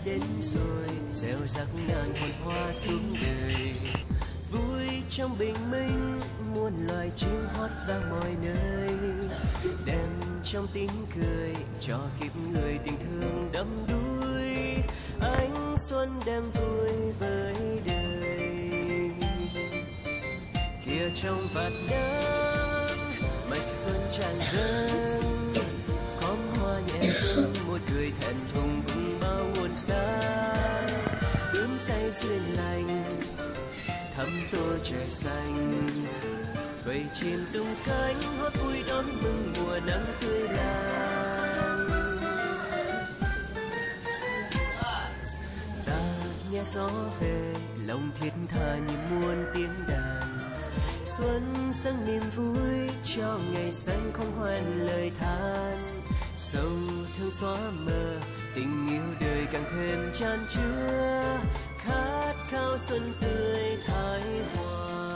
đến rồi, gieo rắc ngàn hồn hoa xuống đời. Vui trong bình minh, muôn loài chim hót vang mọi nơi, đem trong tiếng cười cho kiếp người tình thương đắm đuối. Ánh xuân đem vui với đời. Kia trong vạt nắng mạch xuân tràn dâng, khóm hoa nhẹ rơi một cười thẹn thùng cùng bao muôn sáng. Ướm say duyên lành thắm tô trời xanh, vậy chim tung cánh hót vui đón mừng mùa nắng tươi làng. Ta nghe gió về lòng thiết tha như muôn tiếng đàn, xuân dâng niềm vui cho ngày xanh không hoen lời than. Sầu thương xóa mờ tình yêu đời càng thêm chan chứa, khát khao xuân tươi thái hòa.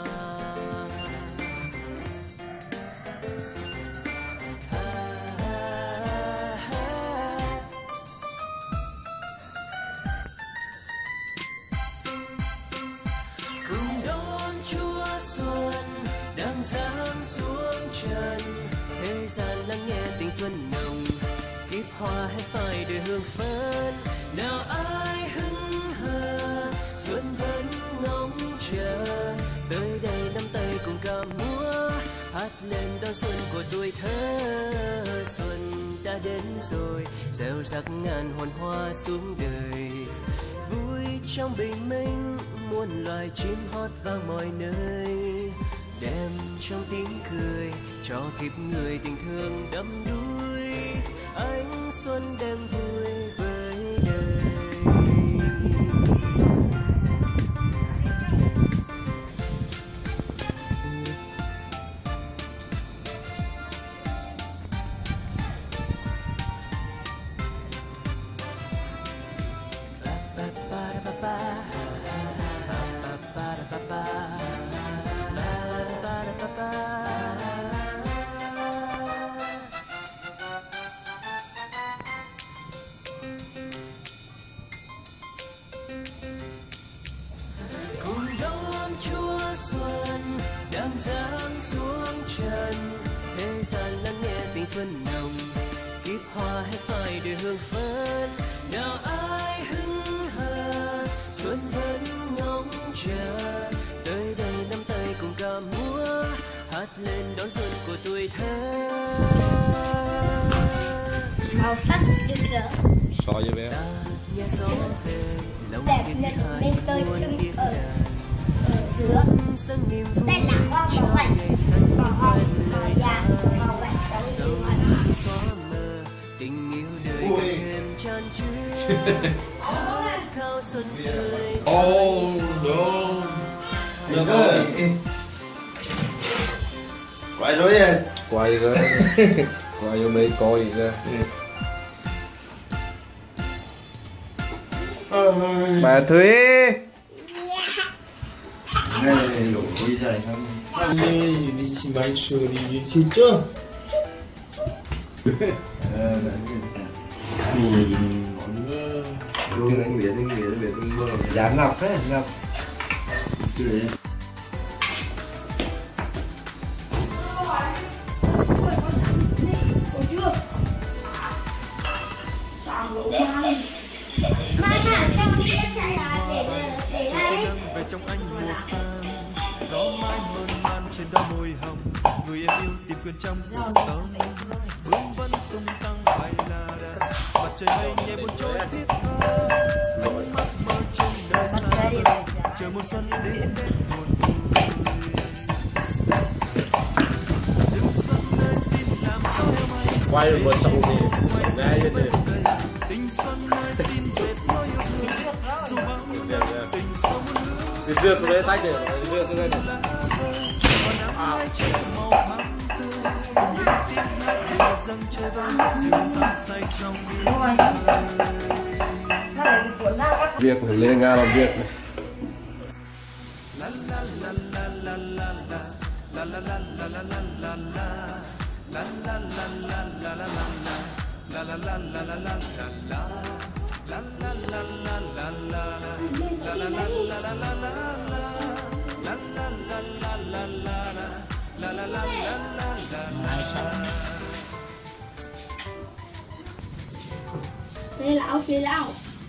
Cùng đón Chúa xuân đang giáng xuống trần, thế gian lắng nghe tình xuân nồng, kiếp hoa hay phai đời hương phấn. Nào ai hững hờ xuân vẫn ngóng chờ, tới đây nắm tay cùng ca múa, hát lên đón xuân của tuổi thơ. Xuân đã đến rồi, gieo rắc ngàn hồn hoa xuống đời. Vui trong bình minh, muôn loài chim hót vang mọi nơi, đem trong tiếng cười cho kiếp người tình thương đắm đuối. Ánh xuân đem vui với đời. Chúa xuân đang giáng xuống trần, thế gian lắng nghe tình xuân nồng, kiếp hoa hay phai đời hương phấn. Nào ai hững hờ xuân vẫn ngóng chờ, tới đây nắm tay cùng ca múa, hát lên đón xuân của tuổi thơ. Màu sắc rực rỡ so với bé đẹp nhất nên tôi từng ở giữa. Đây là hoa màu vàng, màu hồng, màu vàng, màu vàng có sự tình yêu đời thêm chan chứa. Khao xuân tươi. Oh no. Được rồi. Quay rồi em. Quay rồi. Quay vô đây coi gì ra. Bà Thúy. Này đủ đi dài xong. Đi xin bánh sữa đi xin chưa? Luôn anh Việt Giá ngọc đấy, ngọc. Chưa đấy. Về trong anh mùa sang, gió mai mơn man trên đôi môi hồng, người em yêu tìm quên trong cuộc sống, bước vẫn tung tăng bay la đà, mặt trời mây nhẹ buồn trôi thiết tha, ánh mắt mơ trên đời xa vời, chờ mùa xuân đến đến buồn vui. Rừng xuân nơi xin làm gió mây, Quay rồi vừa xong thì ngay trên đây. tình xuân nơi xin dệt nỗi yêu thương, dù bao nhiêu năm tình sâu nước. Đi rượt xuống đây tay để rượt xuống đây. Việc phải lên Nga làm việc này. Phi lão, phi lão.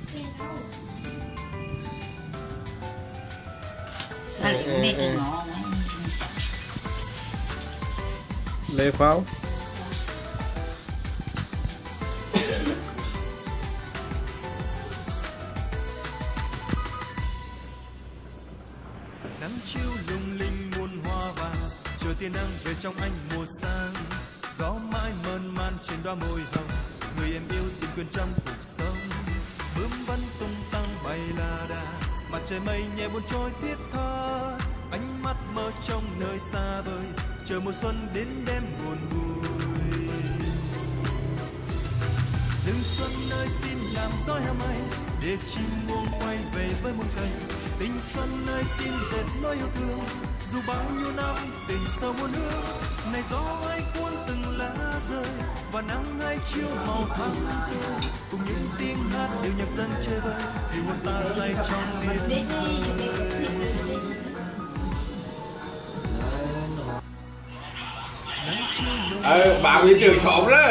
Lê pháo. Nắng chiều lung linh muôn hoa vàng, chờ tia nắng về trong ánh mùa sang. Gió mãi mơn man trên đóa môi hồng, người em yêu tìm quên trong cuộc sống. Bướm vẫn tung tăng bay la đà, mặt trời mây nhẹ buồn trôi thiết tha. Ánh mắt mơ trong nơi xa vời, chờ mùa xuân đến đêm buồn vui. Rừng xuân ơi xin làm gió heo mây, để chim muông quay về với muôn cây. Tình xuân ơi xin dệt nỗi yêu thương, dù bao nhiêu năm tình sâu muôn hương. Này gió ơi cuốn từng lá rơi, và nắng hay chiếu màu thắm tươi. Cùng những tiếng hát điệu nhạc dân chơi vơi, vì hồn ta say trong niềm vui. Bà bị trường sộn đó.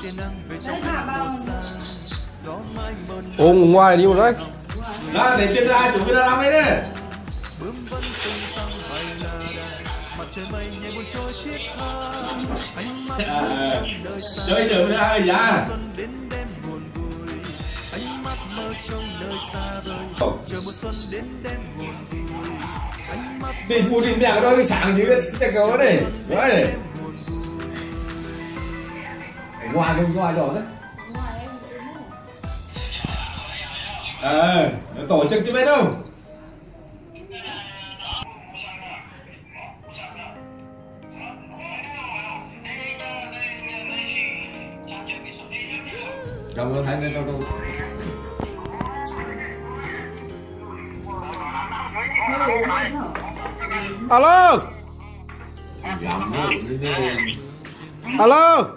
Ôm ngoài đi một đấy. Đó, để trên ra chủ ra làm ấy đấy. Chơi được ra dạ. Đi mua đi mẹ đó cái sáng dưới cái cầu này. Đó này. Ngoài rồi đấy. Tổ chức chứ biết đâu. Cảm ơn Thanh lên đâu. Alo. Alo.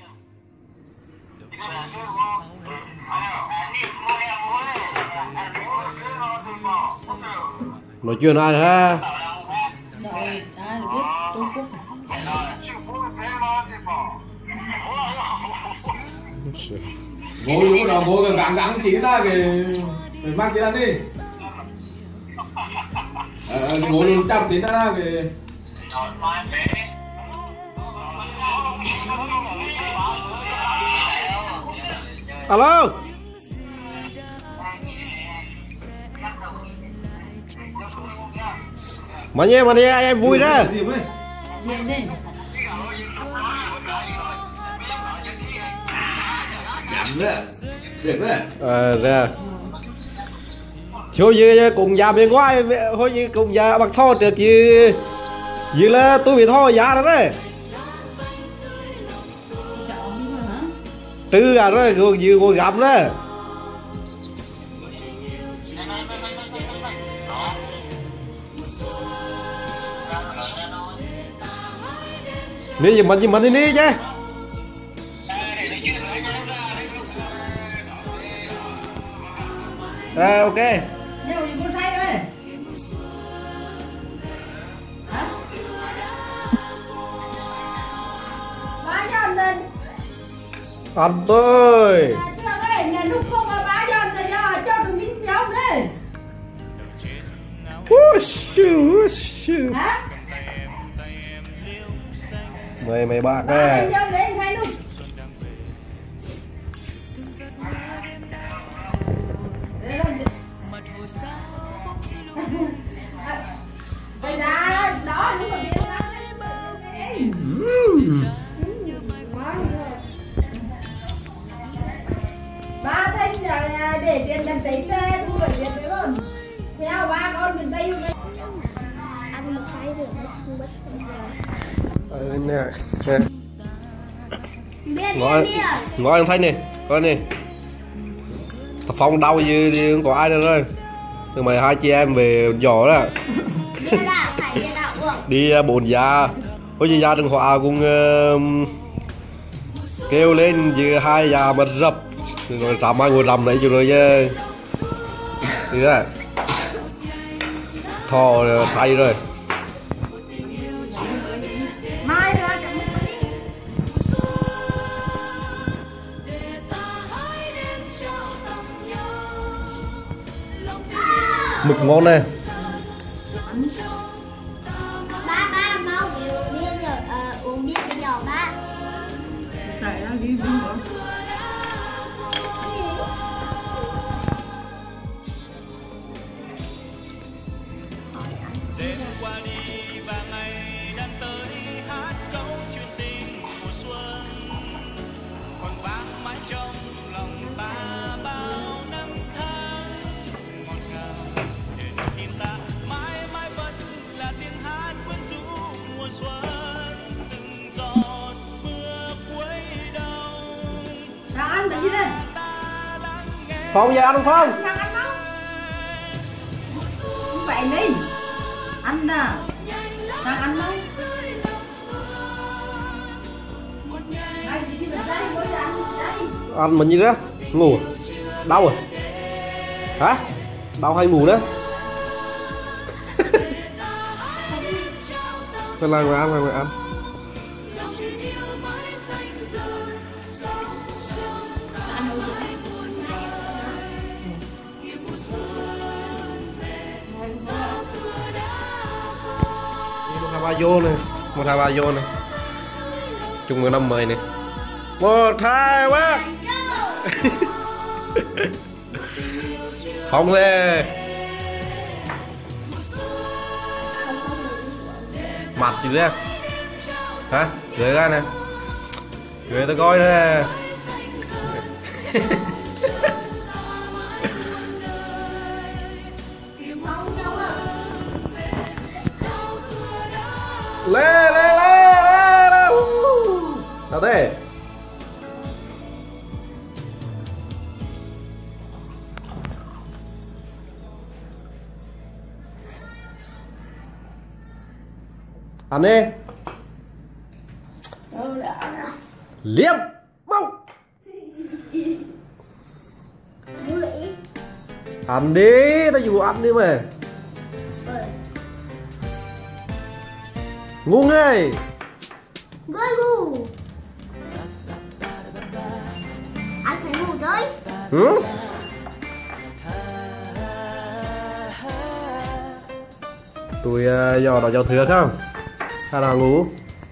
Nói chuyện ai ha? Rồi, đã biết Trung Quốc. Ngồi lúc nào ngồi gắng chỉ ra cái mang cái ăn đi. Ngồi luôn chăm tí ra cái. Alo. Mà nhé em vui ra. Ra. Thôi như cùng già bên ngoài, thôi như cùng già bằng thô được như là tôi bị thô già đó đấy. Trừ à đó, như ngồi gặp đó. Đi mình đi chứ. Ok. Nhiều gì muốn thay đấy. Hả? Bá giòn lên. Anh ơi. Nhà lúc không mà bá giòn là do cho đừng miếng giống đấy. Hả? Mày bạc nè. Bây giờ đó những cái điều đó ba thanh rồi để tiền làm tí xe thu gửi tiền với con theo ba con mình tây ăn một cái được không nè ngồi anh Thanh này coi này Phong đau gì thì không có ai đâu rồi nhưng mà hai chị em về giỏ đó đi bồn già có gì gia đình họ cũng kêu lên như hai già mà rập Ngồi rằm ai ngồi rằm đấy chưa rồi chứ. Đi ra. Thò tay rồi. Mai ra Mực ngon này. Ba mau bia nhờ uống bia bây giờ ba. Tại ra đi vui nữa. Đêm qua đi và ngày đang tới hát câu chuyện tình mùa xuân còn vang mãi trong lòng ta bao năm tháng ngọt ngào để niềm tin ta mãi mãi vẫn là tiếng hát quyến rũ mùa xuân từng giọt mưa cuối đông. Đang ăn cái gì đây? Phong về ăn không Phong? Đang ăn không? Không vậy đi. Ăn nè. Đang ăn không? Đây, đi bên đây, mới ra ăn đây. Ăn mình gì đó? Ngủ. Đau à? Hả? Đau hay ngủ đó? Phải làm người ăn, làm người ăn. Một hai ba vô này, một hai ba vô này. Chung cái năm mới này. Một hai ba. Phóng lên. Mặt chị ra. Hả? Gửi ra nè. Gửi tao coi nè. Lê lê lê lê. Nào thế. Ăn đi. Liêm mau. Ăn đi, tao dù ăn đi mà. Ngu ngay. Ngủ. Anh phải ngủ đấy. Ừ? Tôi dò đó cho thừa không? Hay là ngủ?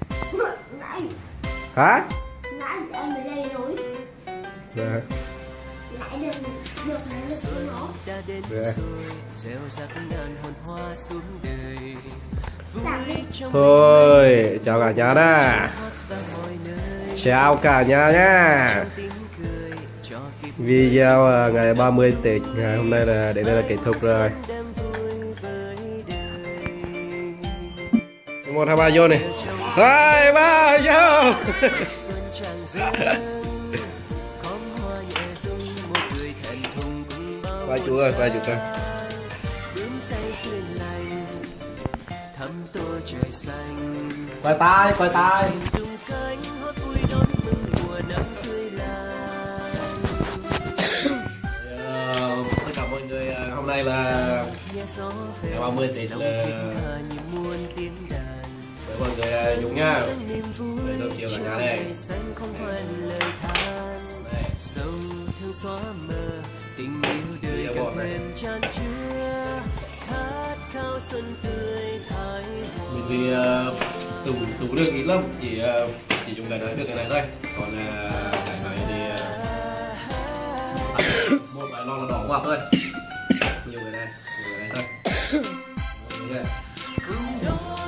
Hả? Nãy em ở đây rồi. Dạ. Lại được nó. Đã đến rồi gieo rắc ngàn hồn hoa xuống đời. Thôi, chào cả nhà đã. Chào cả nhà nha. Video ngày 30 Tết ngày hôm nay là đến đây là kết thúc rồi. 1 2 3 vô này. 2 3 vô. Ba chú ơi, ba chú ơi. Quay tay, quay tay. Tất cả mọi người, hôm nay là ngày 30 Tết là với mọi người dùng nha. Để tôi chiều cả nhà đây. Tình yêu đời càng thêm chan chứa khát khao xuân tươi thái. Mình thì tủ được ít lắm, chỉ dùng cái này được cái này thôi. Còn cái này thì một vài lon là đỏ qua thôi. Nhiều cái này thôi.